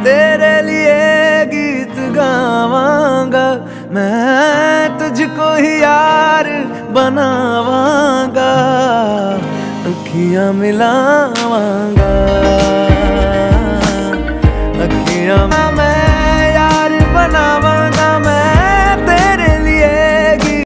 तेरे लिए गीत गावांगा, मैं तुझको ही यार बनावांगा, अखियां मिलावांगा।